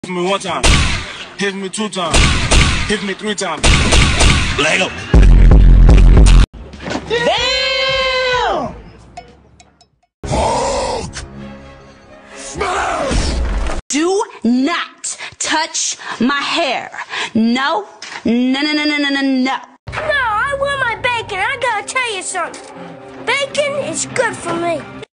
Hit me one time, hit me two times, hit me three times. Lego. Damn! Hulk! Smash! Do not touch my hair. No, no, no, no, no, no, no, no. No, I want my bacon. I gotta tell you something. Bacon is good for me.